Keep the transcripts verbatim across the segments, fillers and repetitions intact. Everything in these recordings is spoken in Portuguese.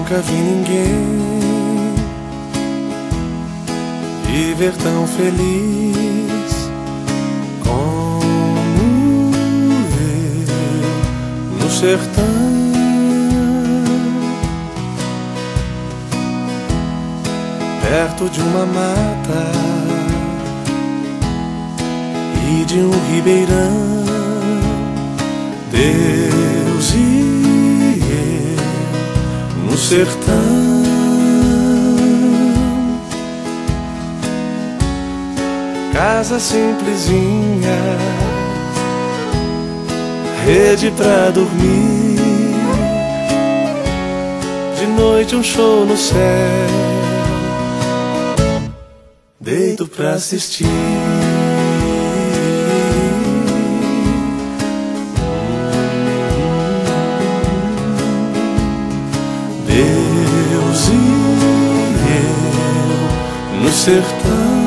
Nunca vi ninguém viver tão feliz como eu no sertão. Perto de uma mata e de um ribeirão, Deus e eu no sertão. Casa simplesinha, rede pra dormir, de noite um show no céu, deito pra assistir. Deus e eu no sertão.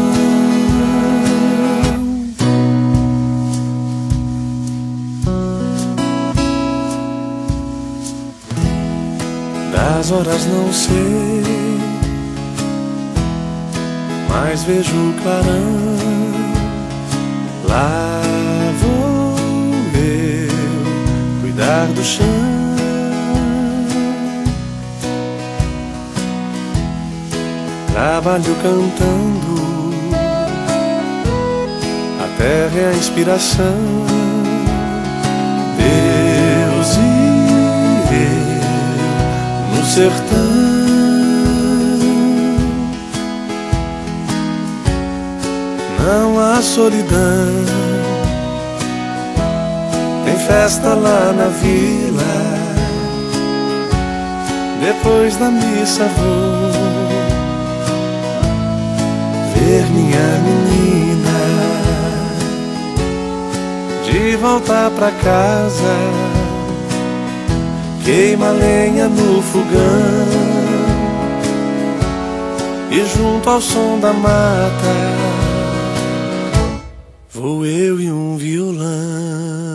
Das horas não sei, mas vejo o clarão. Lá vou eu cuidar do chão. Trabalho cantando, a terra é a inspiração. Deus e eu no sertão. Não há solidão, tem festa lá na vila. Depois da missa vou ver minha menina. De volta pra casa, queima lenha no fogão, e junto ao som da mata vou eu e um violão.